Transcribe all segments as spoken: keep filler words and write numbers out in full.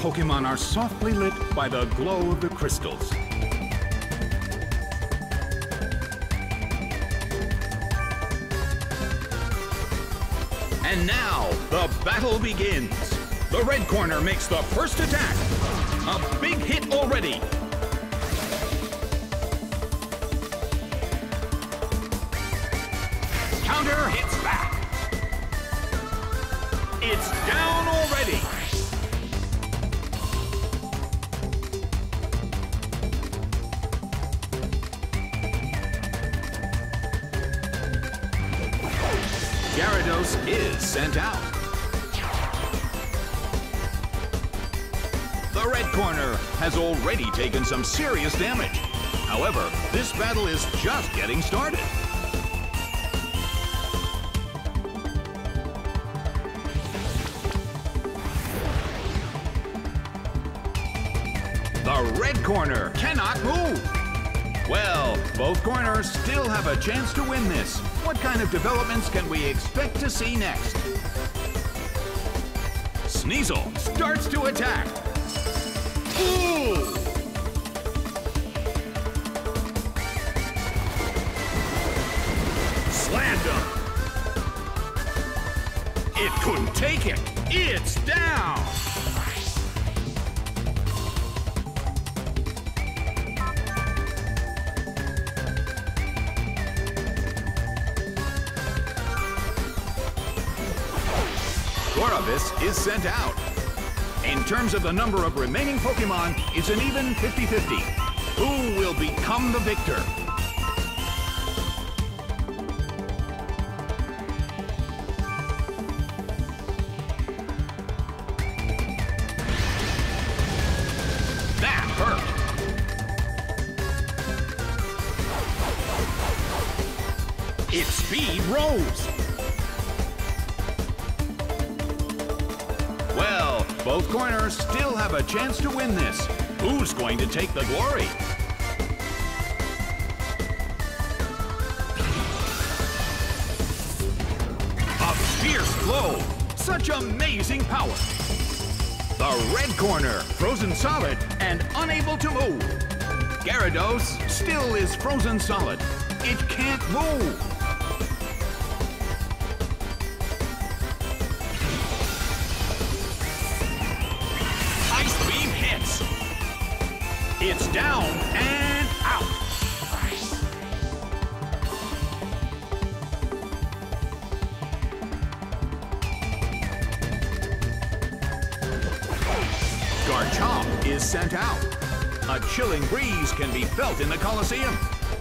Pokemon are softly lit by the glow of the crystals. And now, the battle begins. The red corner makes the first attack. A big hit already. Counter hits back. It's down already. Gyarados is sent out. The red corner has already taken some serious damage. However, this battle is just getting started. The red corner cannot move. Well, both corners still have a chance to win this. What kind of developments can we expect to see next? Sneasel starts to attack. Ooh! Slammed him. It couldn't take it. It's down. Gorebyss is sent out. In terms of the number of remaining Pokemon, it's an even fifty fifty. Who will become the victor? That hurt. Its speed rose. Well, both corners still have a chance to win this. Who's going to take the glory? A fierce blow! Such amazing power! The red corner, frozen solid and unable to move. Gyarados still is frozen solid. It can't move. It's down and out. Garchomp is sent out. A chilling breeze can be felt in the Colosseum.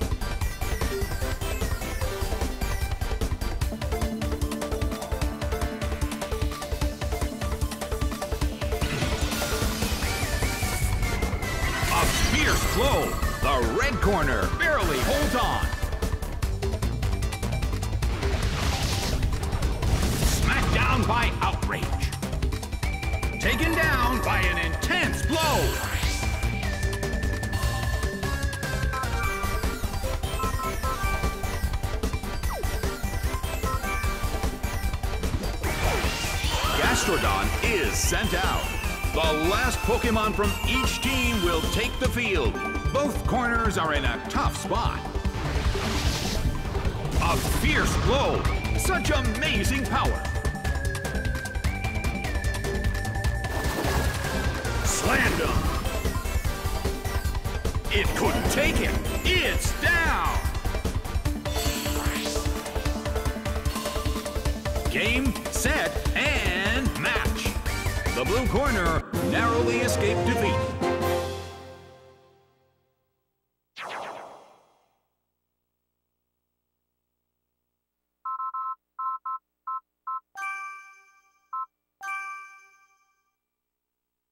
Fierce blow. The red corner barely holds on. Smacked down by outrage. Taken down by an intense blow. Gastrodon is sent out. The last Pokemon from each team will take the field. Both corners are in a tough spot. A fierce blow. Such amazing power. Slammed him. It couldn't take it. It's down. Game, set, and match. The blue corner narrowly escaped defeat.